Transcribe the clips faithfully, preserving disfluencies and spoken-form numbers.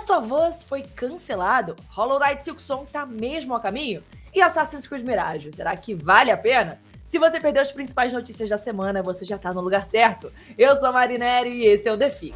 Last of Us foi cancelado, Hollow Knight Silksong tá mesmo a caminho? E Assassin's Creed Mirage, será que vale a pena? Se você perdeu as principais notícias da semana, você já tá no lugar certo. Eu sou a Marinere e esse é o The Fix.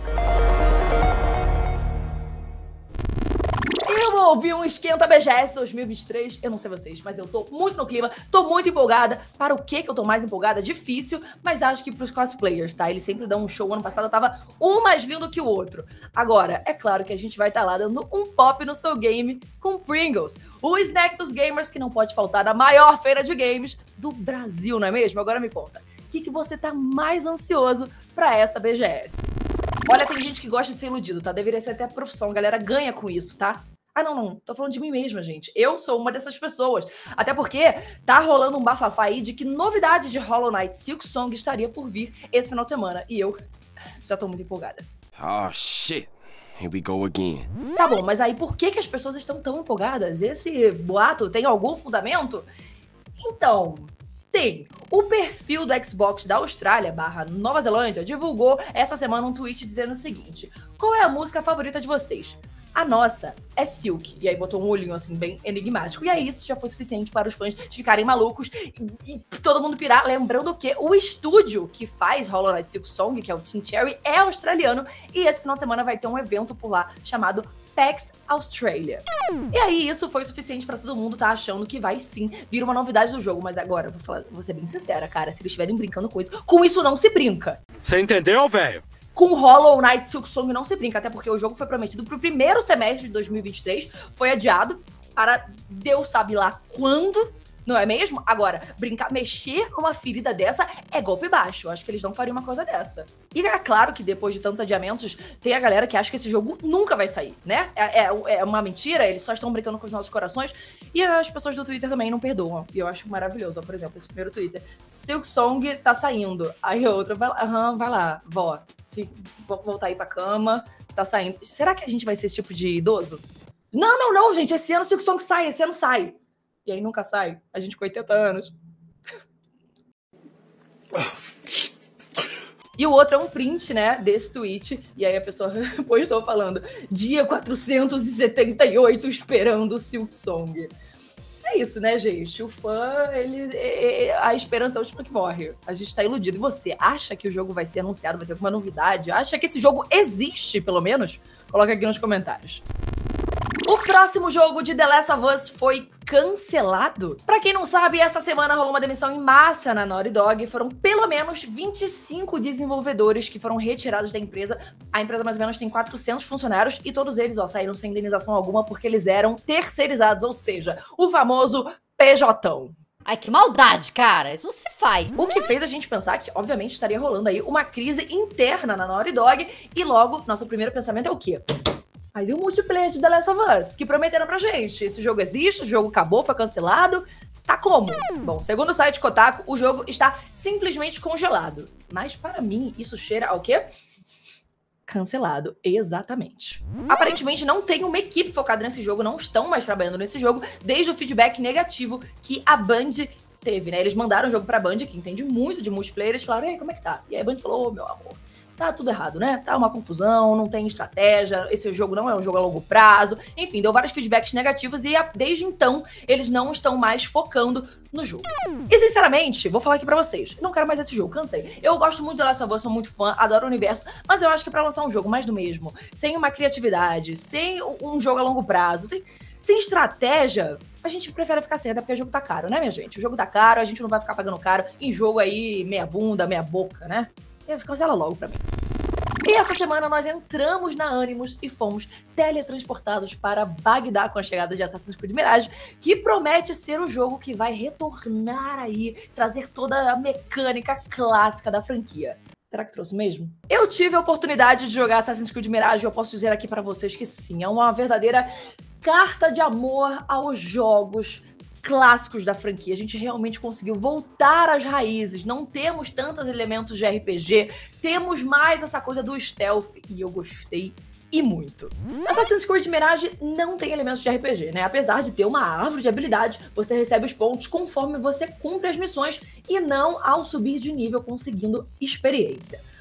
Eu ouvi um esquenta B G S dois mil e vinte e três, eu não sei vocês, mas eu tô muito no clima, tô muito empolgada. Para o que que eu tô mais empolgada? Difícil, mas acho que pros cosplayers, tá? Eles sempre dão um show, ano passado tava um mais lindo que o outro. Agora, é claro que a gente vai estar tá lá dando um pop no seu game com Pringles, o snack dos gamers que não pode faltar na maior feira de games do Brasil, não é mesmo? Agora me conta, o que que você tá mais ansioso pra essa B G S? Olha, tem gente que gosta de ser iludido, tá? Deveria ser até profissão, a galera ganha com isso, tá? Ah, não, não. Tô falando de mim mesma, gente. Eu sou uma dessas pessoas. Até porque tá rolando um bafafá aí de que novidades de Hollow Knight Silksong estaria por vir esse final de semana. E eu já tô muito empolgada. Oh, shit. Here we go again. Tá bom, mas aí por que que as pessoas estão tão empolgadas? Esse boato tem algum fundamento? Então... Tem. O perfil do Xbox da Austrália barra Nova Zelândia divulgou essa semana um tweet dizendo o seguinte: qual é a música favorita de vocês? A nossa é Silk. E aí botou um olhinho assim bem enigmático. E aí isso já foi suficiente para os fãs ficarem malucos e, e todo mundo pirar. Lembrando que o estúdio que faz Hollow Knight Silksong, que é o Team Cherry, é australiano. E esse final de semana vai ter um evento por lá chamado PAX Australia. E aí isso foi suficiente pra todo mundo tá achando que vai sim vir uma novidade do jogo. Mas agora, vou, falar, vou ser bem sincera, cara, se eles estiverem brincando com isso, com isso não se brinca. Você entendeu, velho? Com Hollow Knight Silksong não se brinca, até porque o jogo foi prometido pro primeiro semestre de dois mil e vinte e três, foi adiado para Deus sabe lá quando, não é mesmo? Agora, brincar, mexer numa ferida dessa é golpe baixo. Eu acho que eles não fariam uma coisa dessa. E é claro que depois de tantos adiamentos, tem a galera que acha que esse jogo nunca vai sair, né? É, é, é uma mentira, eles só estão brincando com os nossos corações. E as pessoas do Twitter também não perdoam. E eu acho maravilhoso. Ó, por exemplo, esse primeiro Twitter. Silksong tá saindo. Aí a outra, vai lá, aham, vai lá, vó. Vou voltar aí pra cama, tá saindo. Será que a gente vai ser esse tipo de idoso? Não, não, não, gente, esse ano o Silksong sai, esse ano sai. E aí nunca sai, a gente com oitenta anos. E o outro é um print, né, desse tweet, e aí a pessoa postou falando, dia quatrocentos e setenta e oito esperando o Silksong. É isso, né, gente? O fã, ele, a esperança é a última que morre. A gente tá iludido. E você acha que o jogo vai ser anunciado, vai ter alguma novidade? Acha que esse jogo existe, pelo menos? Coloca aqui nos comentários. O próximo jogo de The Last of Us foi cancelado. Pra quem não sabe, essa semana rolou uma demissão em massa na Naughty Dog. Foram pelo menos vinte e cinco desenvolvedores que foram retirados da empresa. A empresa mais ou menos tem quatrocentos funcionários e todos eles, ó, saíram sem indenização alguma porque eles eram terceirizados, ou seja, o famoso P J. Ai, que maldade, cara. Isso não se faz. O que fez a gente pensar que, obviamente, estaria rolando aí uma crise interna na Naughty Dog. E logo, nosso primeiro pensamento é o quê? Mas e o multiplayer de The Last of Us? Que prometeram pra gente. Esse jogo existe, o jogo acabou, foi cancelado. Tá como? Bom, segundo o site Kotaku, o jogo está simplesmente congelado. Mas para mim, isso cheira ao quê? Cancelado, exatamente. Aparentemente não tem uma equipe focada nesse jogo, não estão mais trabalhando nesse jogo, desde o feedback negativo que a Band teve, né? Eles mandaram o jogo pra Band, que entende muito de multiplayer, eles falaram, ei, como é que tá? E aí a Band falou, ô, meu amor, tá tudo errado, né? Tá uma confusão, não tem estratégia, esse jogo não é um jogo a longo prazo. Enfim, deu vários feedbacks negativos e desde então eles não estão mais focando no jogo. E sinceramente, vou falar aqui pra vocês, não quero mais esse jogo, cansei. Eu gosto muito de The Last of Us, sou muito fã, adoro o universo, mas eu acho que pra lançar um jogo mais do mesmo, sem uma criatividade, sem um jogo a longo prazo, sem, sem estratégia, a gente prefere ficar sem, até porque o jogo tá caro, né, minha gente? O jogo tá caro, a gente não vai ficar pagando caro em jogo aí meia bunda, meia boca, né? Cancela logo pra mim. E essa semana nós entramos na Animus e fomos teletransportados para Bagdá com a chegada de Assassin's Creed Mirage, que promete ser o jogo que vai retornar aí, trazer toda a mecânica clássica da franquia. Será que trouxe mesmo? Eu tive a oportunidade de jogar Assassin's Creed Mirage e eu posso dizer aqui pra vocês que sim, é uma verdadeira carta de amor aos jogos clássicos da franquia. A gente realmente conseguiu voltar às raízes. Não temos tantos elementos de R P G, temos mais essa coisa do stealth e eu gostei e muito. Assassin's Creed Mirage não tem elementos de R P G, né? Apesar de ter uma árvore de habilidade, você recebe os pontos conforme você cumpre as missões e não ao subir de nível conseguindo experiência.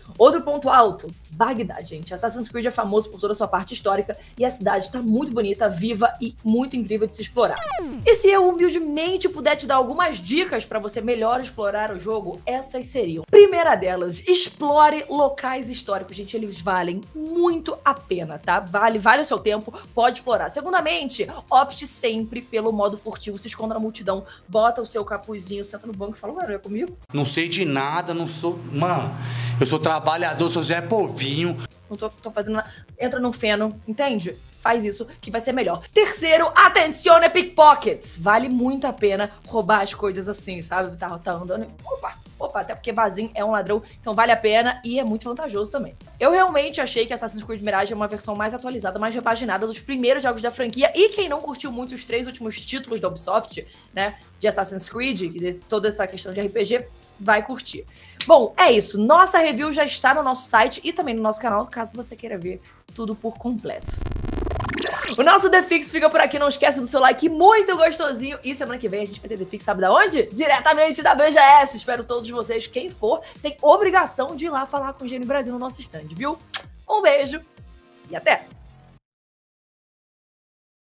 Outro ponto alto, Bagdá, gente. Assassin's Creed é famoso por toda a sua parte histórica e a cidade tá muito bonita, viva e muito incrível de se explorar. E se eu humildemente puder te dar algumas dicas para você melhor explorar o jogo, essas seriam. Primeira delas, explore locais históricos, gente, eles valem muito a pena, tá? Vale, vale o seu tempo, pode explorar. Segundamente, opte sempre pelo modo furtivo, se esconda na multidão, bota o seu capuzinho, senta no banco e fala, mano, é comigo? Não sei de nada, não sou... Mano, eu sou trabalhador, sou Zé Povinho. Não tô, tô fazendo nada. Entra no feno, entende? Faz isso que vai ser melhor. Terceiro, atencione pickpockets. Vale muito a pena roubar as coisas assim, sabe? Tá, tá andando e... Opa, opa, até porque Bazin é um ladrão, então vale a pena e é muito vantajoso também. Eu realmente achei que Assassin's Creed Mirage é uma versão mais atualizada, mais repaginada dos primeiros jogos da franquia. E quem não curtiu muito os três últimos títulos da Ubisoft, né, de Assassin's Creed, de toda essa questão de R P G, vai curtir. Bom, é isso. Nossa review já está no nosso site e também no nosso canal, caso você queira ver tudo por completo. O nosso The Fix fica por aqui, não esquece do seu like muito gostosinho. E semana que vem a gente vai ter The Fix, sabe da onde? Diretamente da B G S. Espero todos vocês, quem for, tem obrigação de ir lá falar com o Gênio Brasil no nosso stand, viu? Um beijo e até!